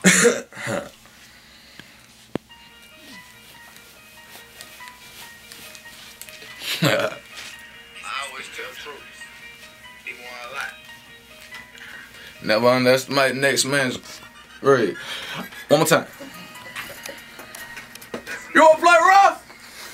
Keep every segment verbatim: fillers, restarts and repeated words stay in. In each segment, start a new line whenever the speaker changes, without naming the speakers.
always tell truth, even when I lie.
Never underestimate next man's grade. One more time. You wanna play rough?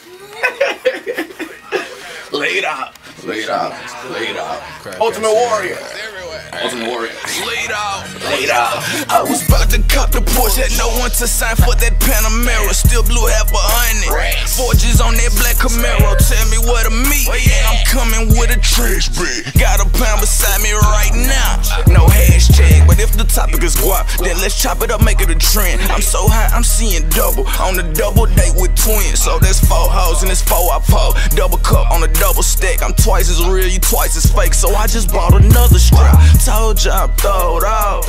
Lay it out. Lay it out. Lay it out. Ultimate Warrior. Ultimate Warrior.
Laid out,
Lay it out.
I was about to cop the Porsche, had no one to sign for that Panamera. Still blew half a hundred. Forges on that black Camaro. Tell me where to meet, and I'm coming with a trash bag. Got a pound beside me right now. No hashtag, but if the topic is guap, then let's chop it up, make it a trend. I'm so high, I'm seeing double on the double date with twins. So there's four hoes and it's four I pull. Double cup on a double stack. I'm twice as real, you twice as fake. So I just bought another strap. Told ya I'm throwed out.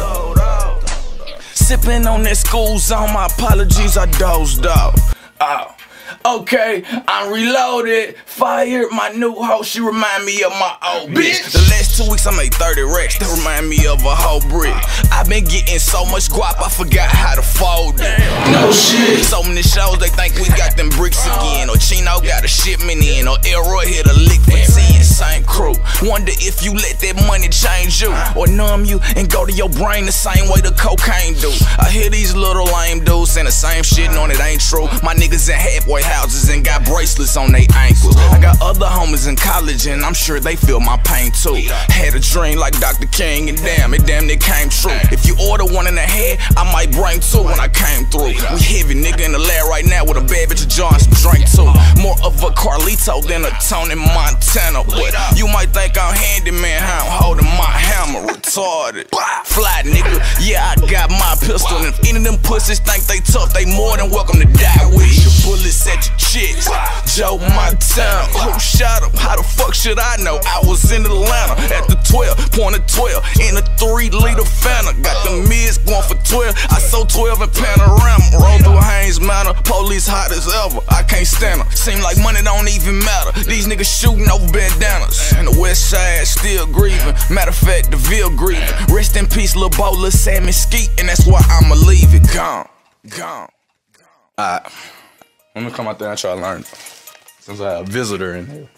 Sipping on that school zone, my apologies, I dozed off.
Oh. Okay, I'm reloaded. Fired my new hoe, she remind me of my old bitch.
The last two weeks I made thirty racks, that remind me of a whole brick. I've been getting so much guap, I forgot how to fold it.
No shit.
So many shows, they think we got them bricks again. Or Chino got a shipment in, or Elroy hit a lick for ten. Same crew. Wonder if you let that money change you, or numb you and go to your brain the same way the cocaine do. I hear these little lame dudes saying the same shit, knowing it ain't true. My niggas in halfway houses and got bracelets on their ankles. I got other homies in college and I'm sure they feel my pain too. Had a dream like Doctor King and damn, it damn near came true. If you order one in the head, I might bring two when I came through. We heavy nigga in the lab right now with a bad bitch of jar and some drink too. More of a Carlito than a Tony Montana, but you might think I'm handyman, how I'm holding my hammer, retarded. Fly nigga, yeah I got my pistol, and if any of them pussies think they tough, they more than welcome to die with your bullets at your chest. Joe Montana, who shot him? How the fuck should I know? I was in Atlanta at the twelve, point of twelve, in a three liter Fanta. Got the mids going for twelve, I sold twelve in Panorama. Roll through Haynes Manor, police hot as ever, I can't stand them. Seem like money don't even matter, these niggas shooting over bandanas. And the west side still grieving, matter of fact, the Ville grieving. Rest in peace, Lil Bo, Lil Sam Mesquite, and that's why I'ma leave it. Gone, gone.
Alright, let me come out there and try to learn. Since I have a visitor in here.